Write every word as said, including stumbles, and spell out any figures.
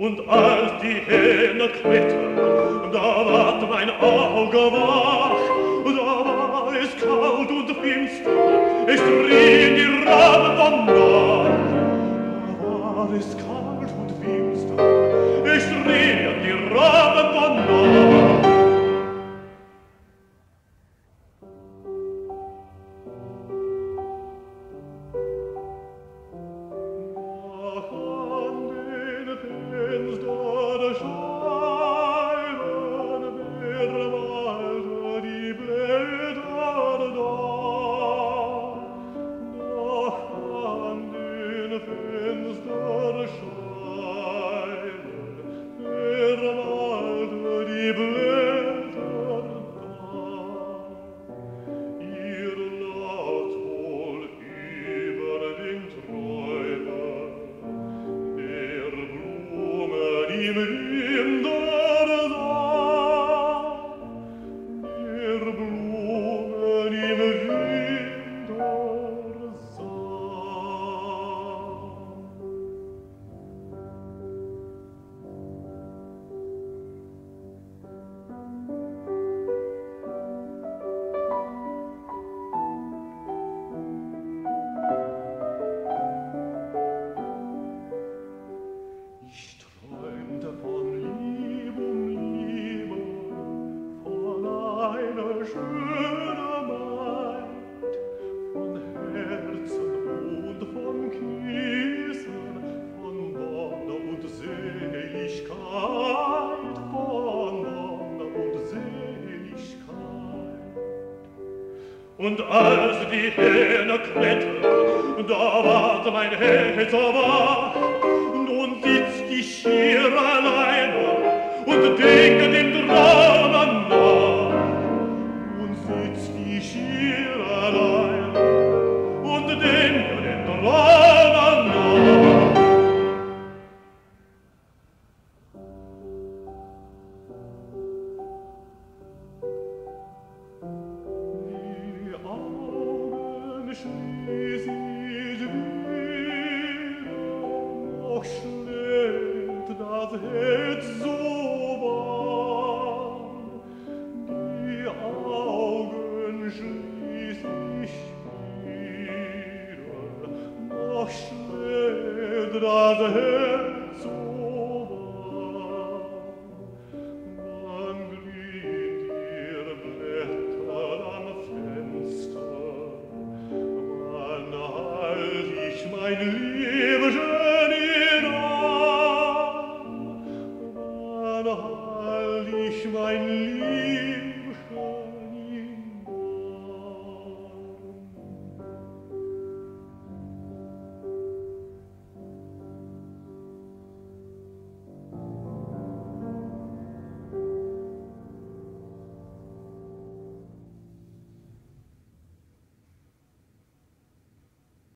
Und als die Hähne quitterten, da ward mein Auge wach, da war es kalt und finster, es schrie in die Raben von Nacht. Da war es kalt und finster, es schrie in die Raben von Nacht. Und als die Hähne kletterten, da ward mein Herz wach. Nun sitzt ich hier alleine und denke dem Traum nach. Nun sitzt ich hier alleine und denke dem Traum nach. Schließ ich wieder, noch schlägt das Herz so warm. Die Augen schließ ich wieder, noch schlägt das Herz so warm. Man grient ihr Blätter am Fenster, halt ich mein Leben